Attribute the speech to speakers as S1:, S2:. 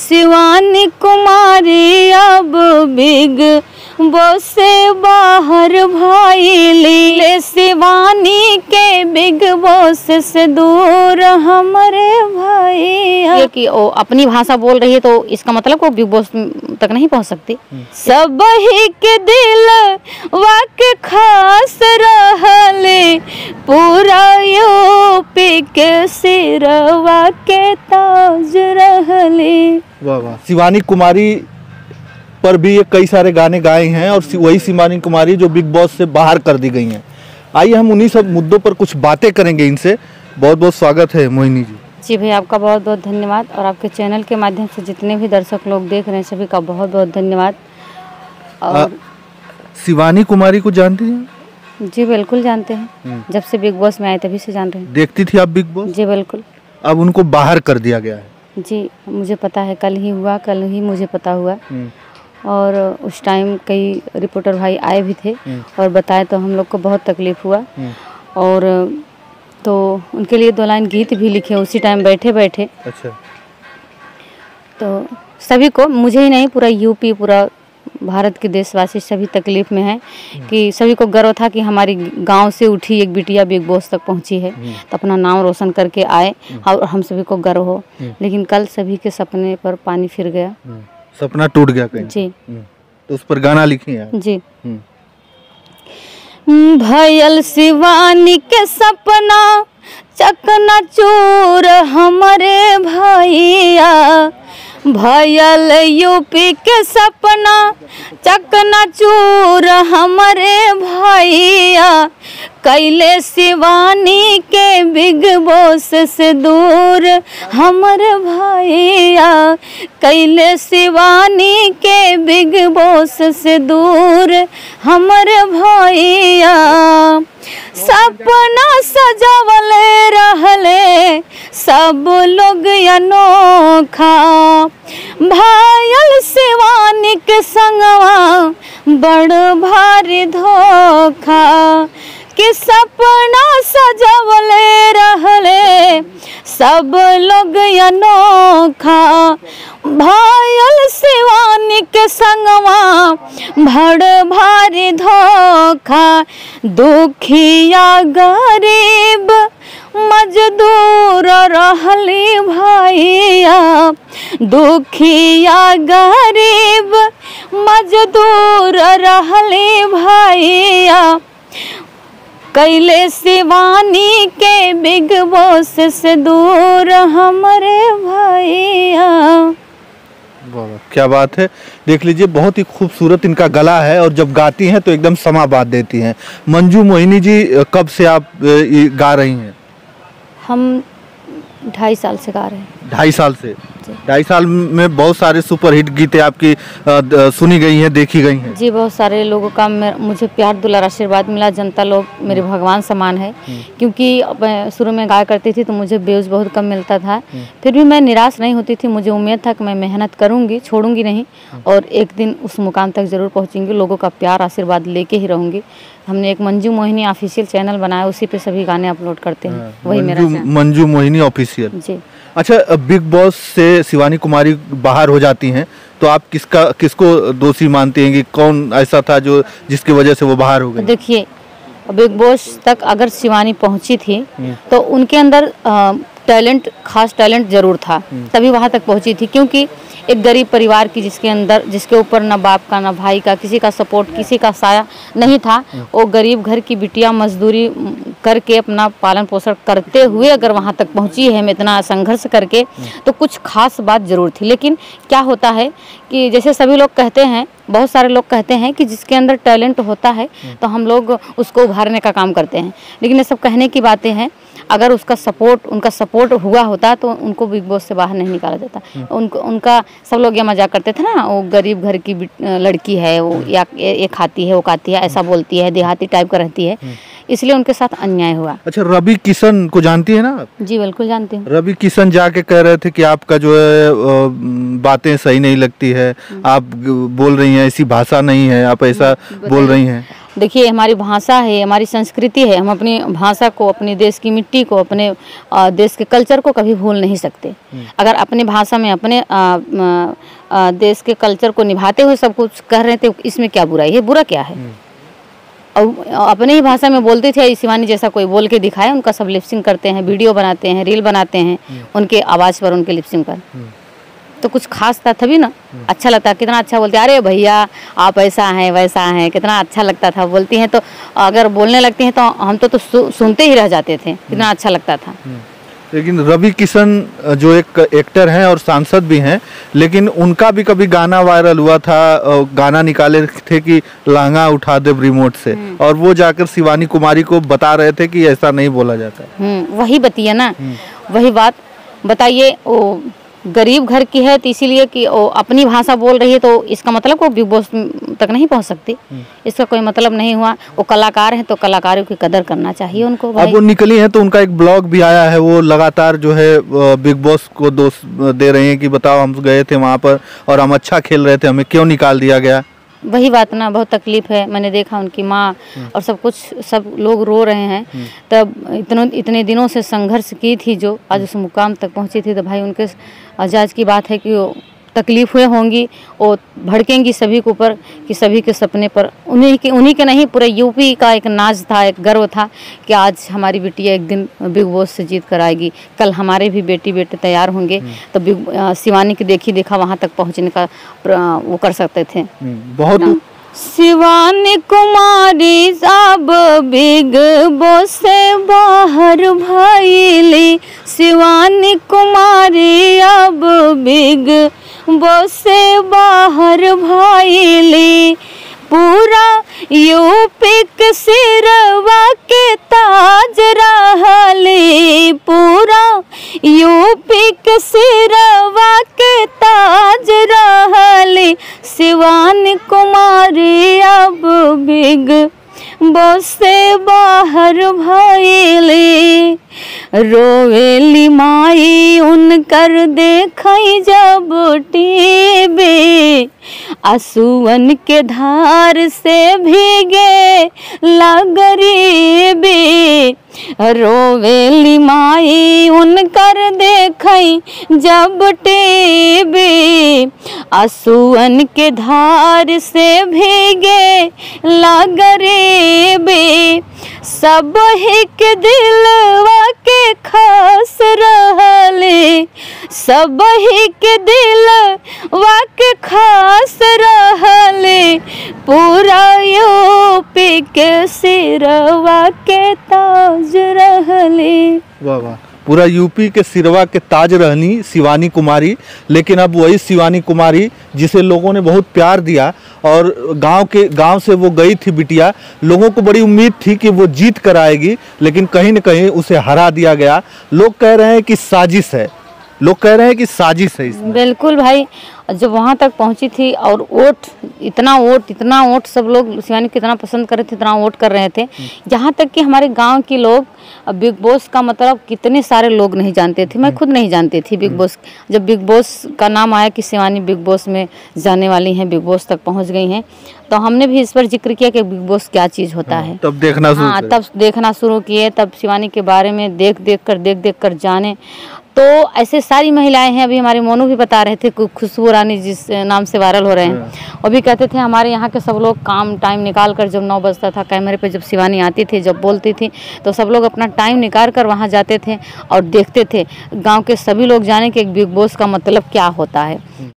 S1: शिवानी कुमारी अब big boss से बाहर भाईली, ले शिवानी के बिग बॉस से दूर हमारे भाई। ये कि वो अपनी भाषा बोल रही है तो इसका मतलब वो बिग बॉस तक नहीं पहुंच सकती। सब ही के दिल वाके खास रहले, पूरा यूपी के सिरवा के ताज रहले।
S2: वाह वाह। शिवानी कुमारी पर भी ये कई सारे गाने गाए हैं और वही शिवानी कुमारी जो बिग बॉस से बाहर कर दी गई हैं। आइए हम उन्हीं सब मुद्दों पर कुछ बातें करेंगे इनसे। बहुत बहुत स्वागत है मोहिनी जी।
S1: जी भैया, आपका बहुत बहुत धन्यवाद और आपके चैनल के माध्यम से जितने भी दर्शक लोग देख रहे हैं सभी का बहुत बहुत धन्यवाद। और
S2: शिवानी कुमारी को जानती हैं?
S1: जी बिल्कुल जानते हैं, जब से बिग बॉस में आए तभी से जान रहे हैं।
S2: देखती थी आप बिग बॉस?
S1: जी बिल्कुल।
S2: अब उनको बाहर कर दिया गया है?
S1: जी मुझे पता है, कल ही हुआ, कल ही मुझे पता हुआ। और उस टाइम कई रिपोर्टर भाई आए भी थे और बताए तो हम लोग को बहुत तकलीफ हुआ। और तो उनके लिए 2 लाइन गीत भी लिखे उसी टाइम बैठे बैठे।
S2: अच्छा।
S1: तो सभी को, मुझे ही नहीं, पूरा यूपी, पूरा भारत के देशवासी सभी तकलीफ में हैं कि सभी को गर्व था कि हमारी गांव से उठी एक बिटिया बिग बॉस तक पहुंची है, तो अपना नाम रोशन करके आए और हम सभी को गर्व हो। लेकिन कल सभी के सपने पर पानी फिर गया,
S2: सपना टूट गया कहीं।
S1: जी।
S2: तो उस पर गाना लिखी है?
S1: जी। भयल शिवानी के सपना चकनाचूर हमारे भैया, भयल यूपी के सपना चकनाचूर हमारे भैया, कैले शिवानी के बिग बॉस से दूर हमारे भैया, कैले शिवानी के बिग बॉस से दूर हमारे भैया। सपना सजावले रहले सब लोग अनोखा, भायल शिवानी के संगवा बड़ भारी धोखा, कि सपना सजावले रहले सब लोग अनोखा, भायल शिवानी के संगवा बड़ भारी धोखा। दुखिया गरीब मजदूर रहली भैया, दुखिया गरीब मजदूर रहली भैया, कैले शिवानी के बिग बॉस से दूर हमारे भैया।
S2: क्या बात है। देख लीजिए, बहुत ही खूबसूरत इनका गला है और जब गाती हैं तो एकदम समा बात देती हैं। मंजू मोहिनी जी, कब से आप गा रही हैं?
S1: हम 2.5 साल से गा रहे हैं।
S2: 2.5 साल से? 2.5 साल में बहुत सारे सुपरहिट गीतें आपकी सुनी गई हैं, देखी गई हैं।
S1: जी, बहुत सारे लोगों का मुझे प्यार दुलार आशीर्वाद मिला। जनता लोग मेरे भगवान समान है, क्योंकि मैं शुरू में गाया करती थी तो मुझे व्यूज़ बहुत कम मिलता था। फिर भी मैं निराश नहीं होती थी, मुझे उम्मीद था कि मैं मेहनत करूँगी, छोड़ूंगी नहीं और एक दिन उस मुकाम तक ज़रूर पहुँचूंगी। लोगों का प्यार आशीर्वाद लेके ही रहूँगी। हमने एक मंजू मोहिनी ऑफिशियल चैनल बनाया, उसी पे सभी गाने अपलोड करते हैं। वही मेरा
S2: मंजू मोहिनी ऑफिशियल।
S1: जी।
S2: अच्छा, बिग बॉस से शिवानी कुमारी बाहर हो जाती हैं तो आप किसको दोषी मानते हैं कि कौन ऐसा था जो जिसकी वजह से वो बाहर हो गई?
S1: देखिए, बिग बॉस तक अगर शिवानी पहुंची थी तो उनके अंदर टैलेंट, खास टैलेंट जरूर था, तभी वहां तक पहुंची थी। क्योंकि एक गरीब परिवार की जिसके ऊपर न बाप का न भाई का, किसी का सपोर्ट, किसी का साया नहीं था, वो गरीब घर की बिटिया मजदूरी करके अपना पालन पोषण करते हुए अगर वहाँ तक पहुँची है, इतना संघर्ष करके, तो कुछ खास बात जरूर थी। लेकिन क्या होता है कि जैसे सभी लोग कहते हैं, बहुत सारे लोग कहते हैं कि जिसके अंदर टैलेंट होता है तो हम लोग उसको उभारने का काम करते हैं, लेकिन ये सब कहने की बातें हैं। अगर उनका सपोर्ट हुआ होता तो उनको बिग बॉस से बाहर नहीं निकाला जाता। उनका सब लोग ये मजाक करते थे ना, वो गरीब घर की लड़की है, वो या ये खाती है, वो खाती है, ऐसा बोलती है, देहाती टाइप का रहती है, इसलिए उनके साथ अन्याय हुआ।
S2: अच्छा, रवि किशन को जानती है ना आप?
S1: जी बिल्कुल जानती हूँ।
S2: रवि किशन जाके कह रहे थे कि आपका जो है बातें सही नहीं लगती है, आप बोल रही हैं, ऐसी भाषा नहीं है, आप ऐसा बोल रही हैं।
S1: देखिए, हमारी भाषा है, हमारी संस्कृति है, हम अपनी भाषा को, अपने देश की मिट्टी को, अपने देश के कल्चर को कभी भूल नहीं सकते। अगर अपने भाषा में अपने देश के कल्चर को निभाते हुए सब कुछ कर रहे थे, इसमें क्या बुराई है? बुरा क्या है? और अपने ही भाषा में बोलते थे, शिवानी जैसा कोई बोल के दिखाए, उनका सब लिपसिंग करते हैं, वीडियो बनाते हैं, रील बनाते हैं उनके आवाज़ पर, उनके लिपसिंग पर। तो कुछ खास था तभी ना, अच्छा लगता। कितना अच्छा बोलते, अरे भैया आप ऐसा हैं वैसा हैं, कितना अच्छा लगता था। बोलती हैं तो अगर बोलने लगती हैं तो हम तो सुनते ही रह जाते थे, कितना अच्छा लगता था।
S2: लेकिन रवि किशन जो एक एक्टर हैं और सांसद भी हैं, लेकिन उनका भी कभी गाना वायरल हुआ था, गाना निकाले थे कि लहंगा उठा दे रिमोट से, और वो जाकर शिवानी कुमारी को बता रहे थे कि ऐसा नहीं बोला जाता।
S1: वही बतिया ना, वही बात बताइए। वो गरीब घर की है तो इसीलिए कि वो अपनी भाषा बोल रही है, तो इसका मतलब वो बिग बॉस तक नहीं पहुंच सकती, इसका कोई मतलब नहीं हुआ। वो कलाकार हैं तो कलाकारों की कदर करना चाहिए उनको भाई।
S2: अब वो निकली हैं तो उनका एक ब्लॉग भी आया है, वो लगातार जो है बिग बॉस को दोष दे रहे हैं कि बताओ हम गए थे वहाँ पर और हम अच्छा खेल रहे थे, हमें क्यों निकाल दिया गया।
S1: वही बात ना, बहुत तकलीफ है। मैंने देखा उनकी माँ और सब लोग रो रहे हैं। तब इतने दिनों से संघर्ष की थी, जो आज उस मुकाम तक पहुंची थी, तो भाई उनके आजाज की बात है कि वो तकलीफ हुए होंगी, वो भड़केंगी सभी के ऊपर कि सभी के सपने पर उन्हीं के नहीं, पूरे यूपी का एक नाज था, एक गर्व था कि आज हमारी बिटिया एक दिन बिग बॉस से जीत कर आएगी। कल हमारे भी बेटे तैयार होंगे तो शिवानी की देखा वहाँ तक पहुँचने का वो कर सकते थे।
S2: बहुत
S1: शिवानी कुमारी अब बिग बॉस से बाहर भइली, शिवानी कुमारी अब बिग बॉस से बाहर भइली। पूरा यूपी के सिरवा के ताज रहली, पूरा यूपी के सिरवा के ताज रहली। शिवानी कुमारी अब बिग बॉस से बाहर भइली। रोवेली माई उनकर देखई जब टीवी, आंसुअन के धार से भीगे लगरीबी। रोवेली माई उनकर देखई जब टीवी, आंसुअन के धार से भीगे लगरीबी। सब ही के दिलवा के खास रहले, सब ही के दिलवा के खास रहले। पूरा यूपी के सिरवा के ताज रहले।
S2: वाह वाह, पूरा यूपी के सिरवा के ताज रहनी शिवानी कुमारी। लेकिन अब वही शिवानी कुमारी जिसे लोगों ने बहुत प्यार दिया और गांव से वो गई थी बिटिया, लोगों को बड़ी उम्मीद थी कि वो जीत कर आएगी, लेकिन कहीं न कहीं उसे हरा दिया गया। लोग कह रहे हैं कि साजिश है, लोग कह रहे हैं कि साजिश है इसमें।
S1: बिल्कुल भाई, जब वहाँ तक पहुँची थी और इतना वोट सब लोग शिवानी को इतना पसंद कर रहे थे, इतना वोट कर रहे थे, यहाँ तक कि हमारे गांव के लोग बिग बॉस का मतलब कितने सारे लोग नहीं जानते थे। मैं खुद नहीं जानती थी बिग बॉस। जब बिग बॉस का नाम आया कि शिवानी बिग बॉस में जाने वाली हैं, बिग बॉस तक पहुँच गई हैं, तो हमने भी इस पर जिक्र किया कि बिग बॉस क्या चीज़ होता है।
S2: तब देखना शुरू
S1: किए, तब शिवानी के बारे में देख कर जाने। तो ऐसे सारी महिलाएं हैं, अभी हमारे मोनू भी बता रहे थे, खुशबू रानी जिस नाम से वायरल हो रहे हैं, वो भी कहते थे हमारे यहाँ के सब लोग काम टाइम निकाल कर, जब 9 बजता था कैमरे पे, जब शिवानी आती थी, जब बोलती थी, तो सब लोग अपना टाइम निकाल कर वहाँ जाते थे और देखते थे। गांव के सभी लोग जाने कि एक बिग बॉस का मतलब क्या होता है।